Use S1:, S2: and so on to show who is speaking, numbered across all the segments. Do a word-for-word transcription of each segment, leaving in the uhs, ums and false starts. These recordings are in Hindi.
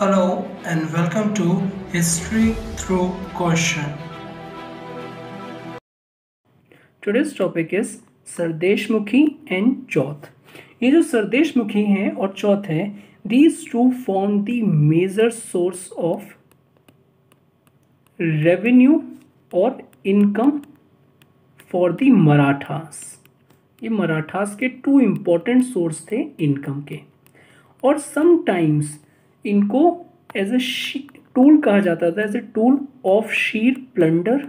S1: Hello and welcome to History Through Question.
S2: Today's topic is Sardeshmukhi and Chauth. ये जो सरदेशमुखी हैं और चौथ है, these two form the major source of revenue और income for the मराठास। ये मराठास के टू इम्पोर्टेंट सोर्स थे इनकम के, और समटाइम्स इनको एज ए टूल कहा जाता था, as a tool of sheer plunder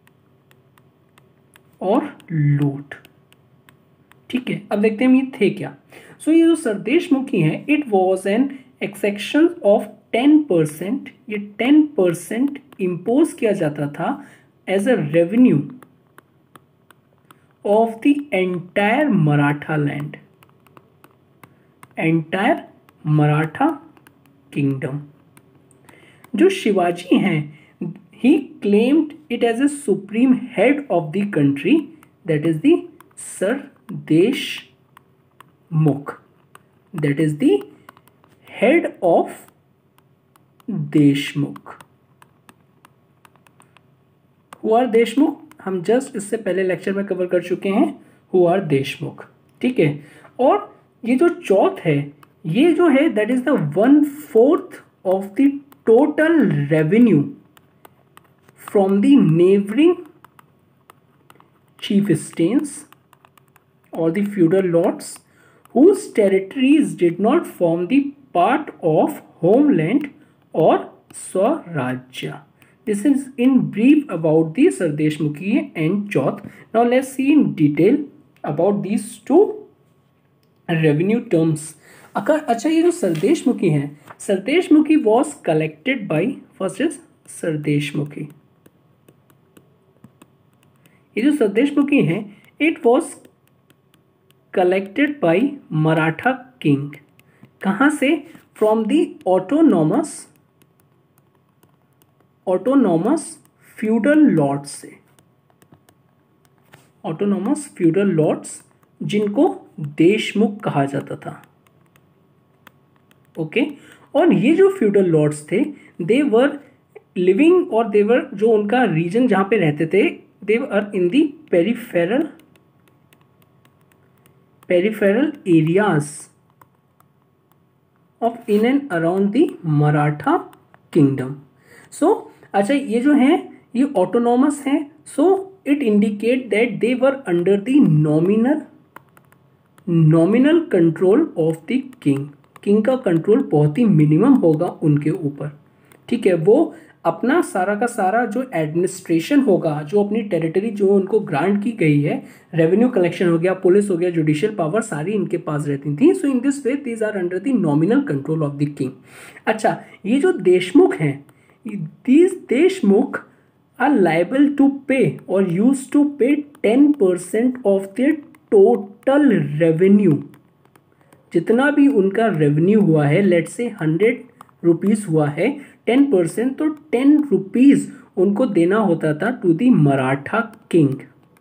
S2: और लूट। ठीक है, अब देखते हैं ये थे क्या। सो so, ये जो सरदेशमुखी है, it was an exception of ten percent. ये टेन परसेंट इम्पोज किया जाता था as a revenue of the entire Maratha land, entire Maratha kingdom. जो शिवाजी हैं, he claimed it as a supreme head of the country, that is the Sardesh Mukh, that is the head of Deshmukh। Who are Deshmukh? हम जस्ट इससे पहले लेक्चर में कवर कर चुके हैं Who are Deshmukh। ठीक है, और ये जो चौथ है, ये जो है that is the one fourth of the total revenue from the neighboring chieftains or the feudal lords whose territories did not form the part of homeland or Swarajya. This is in brief about the Sardeshmukhi and Chauth. Now let's see in detail about these two revenue terms. अच्छा, ये जो सरदेशमुखी है, sardeshmukhi was collected by, first is sardeshmukhi. ये जो सरदेशमुखी है, it was collected by Maratha king. कहाँ से? From the autonomous autonomous feudal lords से। ऑटोनॉमस फ्यूडल लॉर्ड्स जिनको देशमुख कहा जाता था। Okay okay? और ये जो फ्यूडल लॉर्ड्स थे, दे वर लिविंग, और दे वर, जो उनका रीजन जहां पे रहते थे, they were in the peripheral peripheral areas of in and around the Maratha kingdom. So अच्छा, ये जो हैं ये autonomous हैं, so it indicate that they were under the nominal nominal control of the king. King का कंट्रोल बहुत ही मिनिमम होगा उनके ऊपर। ठीक है, वो अपना सारा का सारा जो एडमिनिस्ट्रेशन होगा, जो अपनी टेरिटरी जो उनको ग्रांट की गई है, रेवेन्यू कलेक्शन हो गया, पुलिस हो गया, जुडिशियल पावर, सारी इनके पास रहती थी। So in this way these are under the nominal control of the king. अच्छा, ये जो देशमुख हैं, these Deshmukh are liable to pay और used to pay ten percent of the total revenue. जितना भी उनका रेवेन्यू हुआ है, लेट से हंड्रेड रुपीज हुआ है, टेन परसेंट, तो टेन रुपीज उनको देना होता था टू दी मराठा किंग।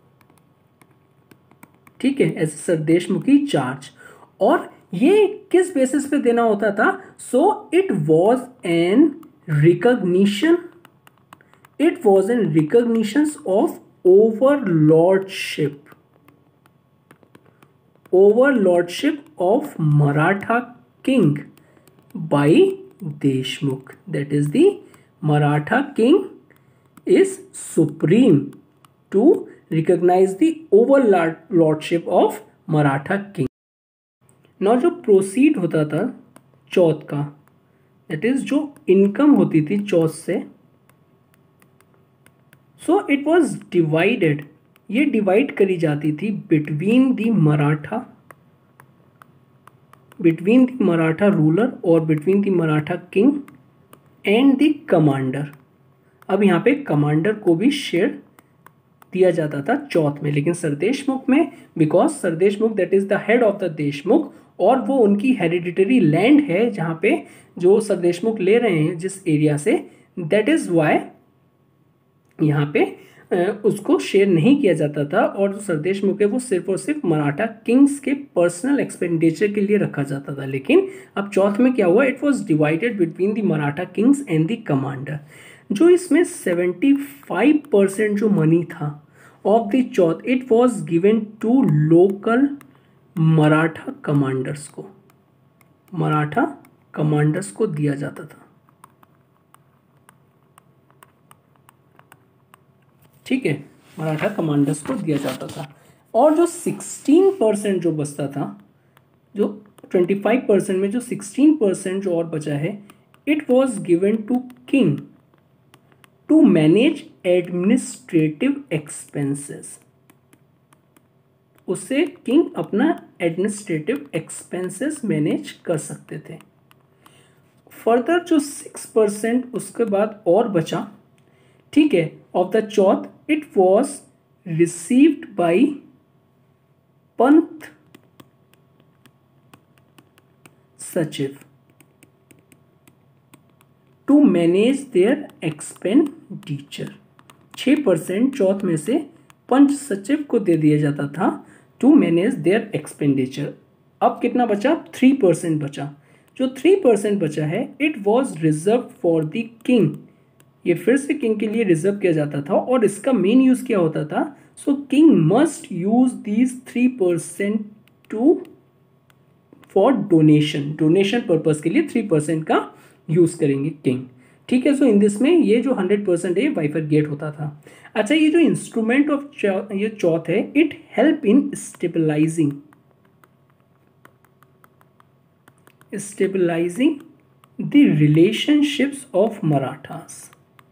S2: ठीक है, एज सरदेशमुखी चार्ज। और ये किस बेसिस पे देना होता था? So it was an recognition it was an recognition of overlordship overlordship of Maratha king by Deshmukh. That is, the Maratha king is supreme to recognize the overlordship of Maratha king. Now जो proceed होता था चौथ का, that is जो income होती थी चौथ से, so it was divided. ये divide करी जाती थी between the Maratha between the Maratha ruler और between the Maratha king and the commander। अब यहाँ पे कमांडर को भी शेयर दिया जाता था चौथ में, लेकिन सरदेशमुख में, because Sardeshmukh that is the head of the Deshmukh, और वो उनकी हेरिडिटरी लैंड है जहाँ पे जो सरदेशमुख ले रहे हैं जिस एरिया से, दैट इज वाई यहाँ पे उसको शेयर नहीं किया जाता था, और जो सरदेश मुख है वो सिर्फ और सिर्फ मराठा किंग्स के पर्सनल एक्सपेंडिचर के लिए रखा जाता था। लेकिन अब चौथ में क्या हुआ, it was divided between the Maratha kings and the commander. जो इसमें सेवेंटी फाइव परसेंट जो मनी था of the Chauth, it was given to local Maratha commanders को, मराठा कमांडर्स को दिया जाता था। ठीक है, मराठा कमांडर्स को दिया जाता था। और जो सिक्सटीन परसेंट जो बचता था, जो ट्वेंटी फाइव परसेंट में जो सिक्सटीन परसेंट जो और बचा है, it was given to king to manage administrative expenses. उससे किंग अपना एडमिनिस्ट्रेटिव एक्सपेंसेस मैनेज कर सकते थे। फर्दर जो सिक्स परसेंट उसके बाद और बचा, ठीक है, of the Chauth, it was received by Pant Sachiv to manage their expenditure. छः परसेंट चौथ में से पंच सचिव को दे दिया जाता था टू मैनेज देयर एक्सपेंडिचर। अब कितना बचा, थ्री परसेंट बचा। जो थ्री परसेंट बचा है, it was reserve for the king. ये फिर से किंग के लिए रिजर्व किया जाता था, और इसका मेन यूज क्या होता था, so king must use these three percent to for donation, donation purpose के लिए थ्री परसेंट का यूज करेंगे किंग। ठीक है, सो इन दिस में ये जो हंड्रेड परसेंट है बाइफरगेट होता था। अच्छा, ये जो इंस्ट्रूमेंट ऑफ ये चौथ है, it help in stabilizing stabilizing the relationships of Marathas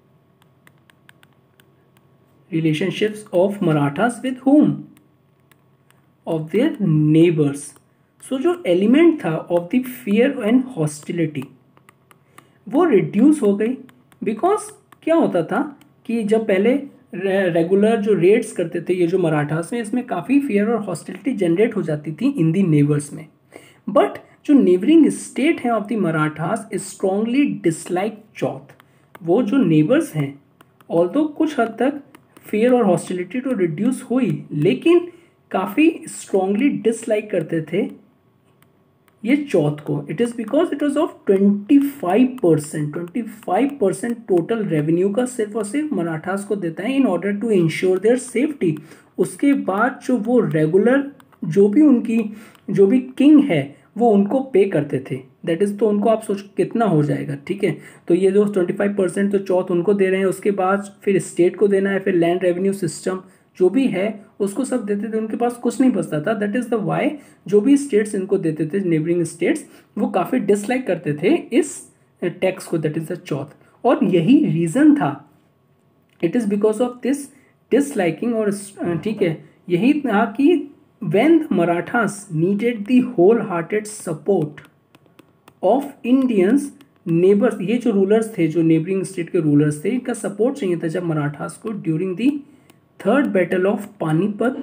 S2: relationships of Marathas with whom? Of their neighbors. So जो element था of the fear and hostility वो reduce हो गई, because क्या होता था कि जब पहले रेगुलर जो रेड्स करते थे ये जो मराठास में, इसमें काफ़ी फियर और हॉस्टिलिटी जनरेट हो जाती थी इन दी नेबर्स में। बट जो नेबरिंग स्टेट है of the Marathas strongly dislike Chauth. वो जो नेबर्स हैं, ऑल्दो कुछ हद तक फियर और हॉस्टिलिटी तो रिड्यूस हुई, लेकिन काफ़ी स्ट्रांगली डिसलाइक करते थे ये चौथ को। It is because it was of twenty five percent twenty five percent total revenue का सिर्फ और सिर्फ मराठास को देता है in order to ensure their safety. उसके बाद जो वो रेगुलर जो भी उनकी जो भी किंग है वो उनको पे करते थे, दैट इज़, तो उनको आप सोच कितना हो जाएगा। ठीक है, तो ये जो ट्वेंटी फाइव परसेंट तो चौथ उनको दे रहे हैं, उसके बाद फिर स्टेट को देना है, फिर लैंड रेवेन्यू सिस्टम जो भी है उसको सब देते थे, उनके पास कुछ नहीं बचता था। दैट इज़ द वाई जो भी स्टेट्स इनको देते थे, नेबरिंग स्टेट्स, वो काफ़ी डिसलाइक करते थे इस टैक्स को, दैट इज़ द चौथ। और यही रीज़न था, it is because of this disliking, और ठीक है यही था कि when the Marathas needed the whole-hearted support of Indians neighbors, ये जो रूलर्स थे, जो नेबरिंग स्टेट के रूलर्स थे, इनका सपोर्ट चाहिए था जब मराठास को during the third battle of Panipat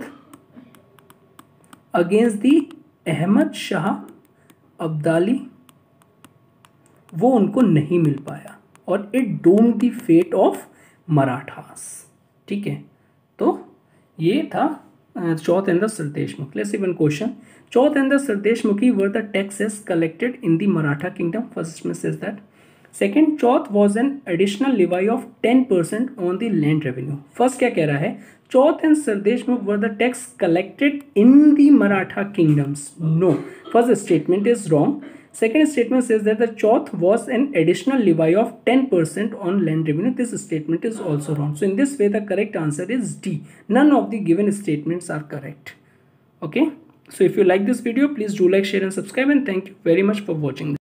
S2: against the Ahmad Shah Abdali, वो उनको नहीं मिल पाया और it doom the fate of Marathas. ठीक है, तो ये था Chauth and the Sardeshmukh. Let's see one question. Chauth and the Sardeshmukhi were the taxes collected in the Maratha kingdom. First one says that. Second, Chauth was an additional levy of ten percent on the land revenue. First क्या कह रहा है? Chauth and Sardeshmukh were the tax collected in the Maratha kingdoms. No. First statement is wrong. Second statement says that the Chauth was an additional levy of ten percent on land revenue. This statement is also wrong. So in this way, the correct answer is D. None of the given statements are correct. Okay. So if you like this video, please do like, share and subscribe, and thank you very much for watching.